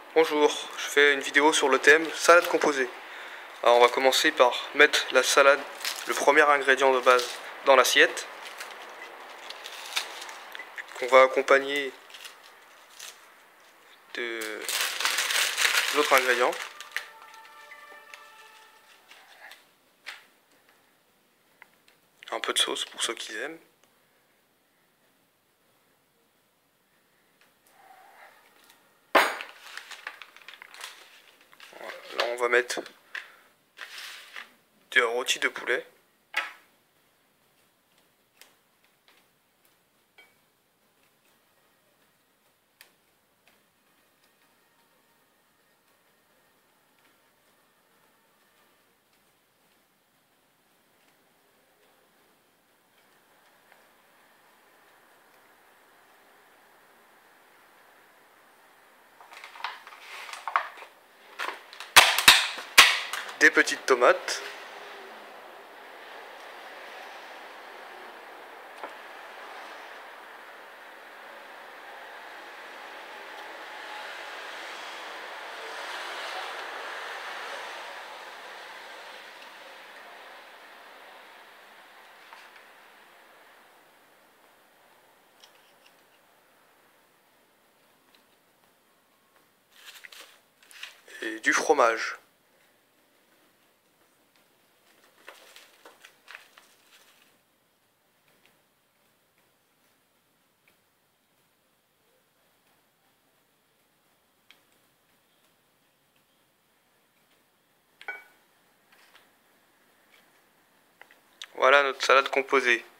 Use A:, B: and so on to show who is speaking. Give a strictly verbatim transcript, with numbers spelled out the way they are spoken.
A: Bonjour, je fais une vidéo sur le thème salade composée. Alors on va commencer par mettre la salade, le premier ingrédient de base, dans l'assiette, qu'on va accompagner de l'autre ingrédient. Un peu de sauce pour ceux qui aiment. Là on va mettre du rôti de poulet. Des petites tomates. Et du fromage. Voilà notre salade composée.